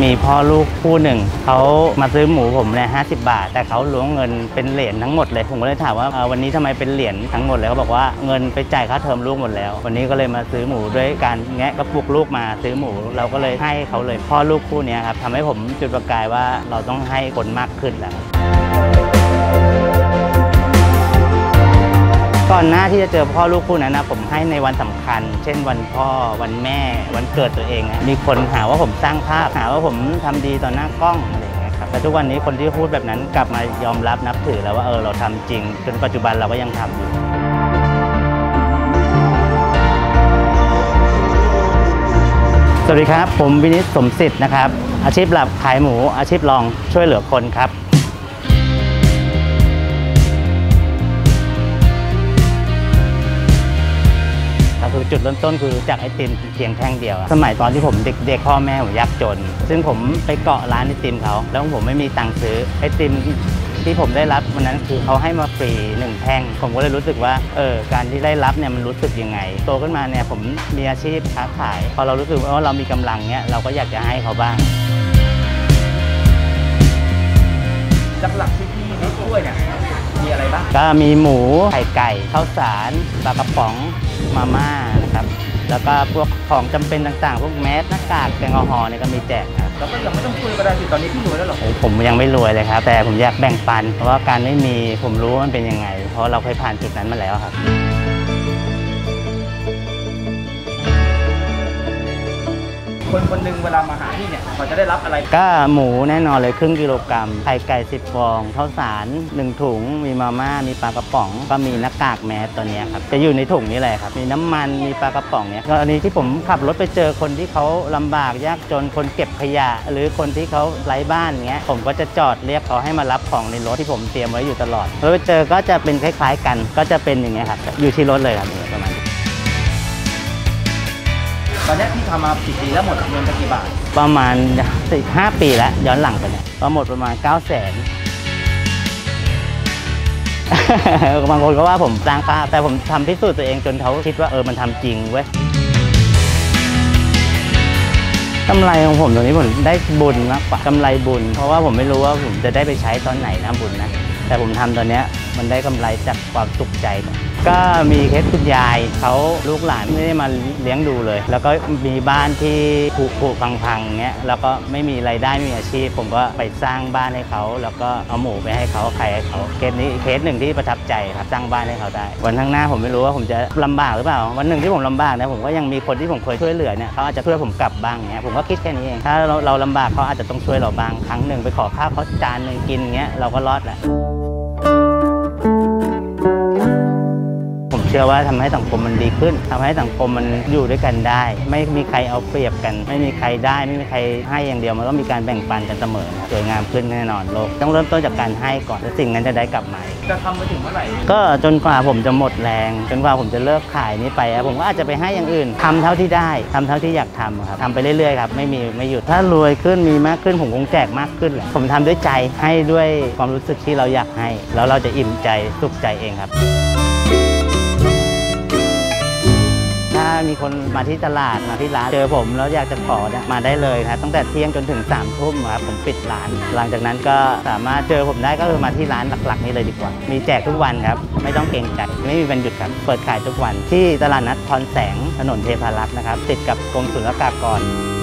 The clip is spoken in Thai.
มีพ่อลูกคู่หนึ่งเขามาซื้อหมูผมเนี่ย50 บาทแต่เขาล้วงเงินเป็นเหรียญทั้งหมดเลยผมก็เลยถามว่าวันนี้ทำไมเป็นเหรียญทั้งหมดเลยเขาบอกว่าเงินไปจ่ายค่าเทอมลูกหมดแล้ววันนี้ก็เลยมาซื้อหมูด้วยการแงะกระปุกลูกมาซื้อหมูเราก็เลยให้เขาเลยพ่อลูกคู่นี้ครับทำให้ผมจุดประกายว่าเราต้องให้คนมากขึ้นแล้วก่อนหน้าที่จะเจอพ่อลูกคู่นั้นนะผมให้ในวันสำคัญเช่นวันพ่อวันแม่วันเกิดตัวเองมีคนหาว่าผมสร้างภาพหาว่าผมทำดีต่อหน้ากล้องอะไรอย่างเงี้ยครับแต่ทุกวันนี้คนที่พูดแบบนั้นกลับมายอมรับนับถือแล้วว่าเราทำจริงจนปัจจุบันเราก็ยังทำอยู่สวัสดีครับผมวินิจ สมสิทธิ์นะครับอาชีพหลักขายหมูอาชีพรองช่วยเหลือคนครับคือจุดเริ่มต้นคือจากไอติมเพียงแท่งเดียวสมัยตอนที่ผมเด็กๆพ่อแม่ผมยากจนซึ่งผมไปเกาะร้านไอติมเขาแล้วผมไม่มีตังค์ซื้อไอติมที่ผมได้รับวันนั้นคือเขาให้มาฟรี1 แท่งผมก็เลยรู้สึกว่าการที่ได้รับเนี่ยมันรู้สึกยังไงโตขึ้นมาเนี่ยผมมีอาชีพค้าขายพอเรารู้สึกว่าเรามีกำลังเนี่ยเราก็อยากจะให้เขาบ้างหลักๆที่พี่ได้ช่วยเนี่ยมีอะไรบ้างก็มีหมูไข่ไก่ข้าวสารปลากระป๋องมาม่านะครับแล้วก็พวกของจำเป็นต่างๆพวกแมสหน้ากากแอลกอฮอล์เนี่ยก็มีแจกครับแล้วก็ยังไม่ต้องคุยก็ได้สิตอนนี้พี่รวยแล้วหรอผมยังไม่รวยเลยครับแต่ผมอยากแบ่งปันเพราะว่าการไม่มีผมรู้ว่ามันเป็นยังไงเพราะเราเคยผ่านจุดนั้นมาแล้วครับคนหนึ่งเวลามาหาที่เนี่ยเขาจะได้รับอะไรก็หมูแน่นอนเลยครึ่งกิโลกรัมไข่ไก่10 ฟองข้าวสาร1 ถุงมีมาม่ามีปลากระป๋องก็มีหน้ากากแมสตัวนี้ครับจะอยู่ในถุงนี้เลยครับมีน้ำมันมีปลากระป๋องเนี่ยกรณีที่ผมขับรถไปเจอคนที่เขาลำบากยากจนคนเก็บขยะหรือคนที่เขาไร้บ้านเงี้ยผมก็จะจอดเรียกเขาให้มารับของในรถที่ผมเตรียมไว้อยู่ตลอดแล้วไปเจอก็จะเป็นคล้ายๆกันก็จะเป็นอย่างเงี้ยครับอยู่ที่รถเลยครับประมาณตอนนี้พี่ทำมา10 ปีแล้วหมดเงินไปกี่บาทประมาณ5 ปีแล้วย้อนหลังไปเนี่ยก็หมดประมาณ900,000บางคนก็ว่าผมสร้างภาพแต่ผมทำพิสูจน์ตัวเองจนเขาคิดว่ามันทำจริงเว้ยกำไรของผมตรงนี้ผมได้บุญมากกว่ากำไรบุญเพราะว่าผมไม่รู้ว่าผมจะได้ไปใช้ตอนไหนนะบุญนะแต่ผมทำตอนนี้มันได้กำไรจากความสุขใจก็มีเคสคุณยายเขาลูกหลานไม่ได้มาเลี้ยงดูเลยแล้วก็มีบ้านที่ผุพังๆเงี้ยแล้วก็ไม่มีรายได้ไม่มีอาชีพผมก็ไปสร้างบ้านให้เขาแล้วก็เอาหมูไปให้เขาขายให้เขาเคสนี้เคสหนึ่งที่ประทับใจครับสร้างบ้านให้เขาได้วันข้างหน้าผมไม่รู้ว่าผมจะลำบากหรือเปล่าวันหนึ่งที่ผมลำบากนะผมก็ยังมีคนที่ผมเคยช่วยเหลือเนี่ยเขาอาจจะช่วยผมกลับบ้างเงี้ยผมก็คิดแค่นี้เองถ้าเราลำบากเขาอาจจะต้องช่วยเราบ้างครั้งหนึ่งไปขอข้าวเขาจานหนึ่งกินเงี้ยเราก็รอดแหละเชื่อว่าทำให้สังคมมันดีขึ้นทำให้สังคมมันอยู่ด้วยกันได้ไม่มีใครเอาเปรียบกันไม่มีใครได้ไม่มีใครให้อย่างเดียวมันก็มีการแบ่งปันกันเสมอสวยงามขึ้นแน่นอนโลกต้องเริ่มต้นจากการให้ก่อนแล้วสิ่งนั้นจะได้กลับมาจะทำไปถึงเมื่อไหร่ก็จนกว่าผมจะหมดแรงจนกว่าผมจะเลิกขายนี้ไปผมก็อาจจะไปให้อย่างอื่นทำเท่าที่ได้ทำเท่าที่อยากทำครับทำไปเรื่อยๆครับไม่หยุดถ้ารวยขึ้นมีมากขึ้นผมคงแจกมากขึ้นแหละผมทำด้วยใจให้ด้วยความรู้สึกที่เราอยากให้แล้วเราจะอิ่มใจสุขใจเองครับถ้ามีคนมาที่ตลาดมาที่ร้านเจอผมแล้วอยากจะขอมาได้เลยครับตั้งแต่เที่ยงจนถึง3 ทุ่มครับผมปิดร้านหลังจากนั้นก็สามารถเจอผมได้ก็คือมาที่ร้านหลักๆนี้เลยดีกว่ามีแจกทุกวันครับไม่ต้องเกรงใจไม่มีวันหยุดครับเปิดขายทุกวันที่ตลาดนัดพรแสงถนนเทพารักษ์นะครับติดกับกรมศุลกากร